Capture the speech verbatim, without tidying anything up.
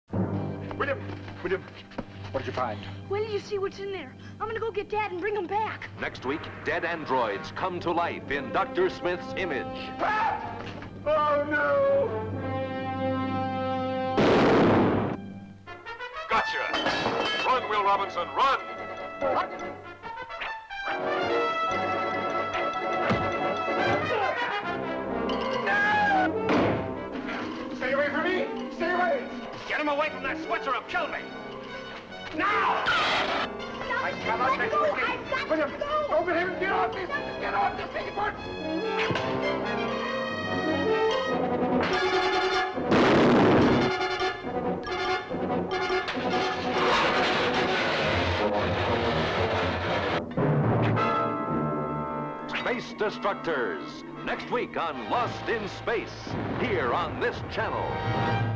William, William, what did you find? Wait till you see what's in there. I'm gonna go get Dad and bring him back. Next week, dead androids come to life in Doctor Smith's image. Ah! Oh, no! Gotcha! Run, Will Robinson, run! Stay away from me! Stay away! Get him away from that switch or he'll kill me! Now! Stop. I cannot let you escape! I've got William, to go. open him! Get off this! Get off this thing! Space Destructors, next week on Lost in Space, here on this channel.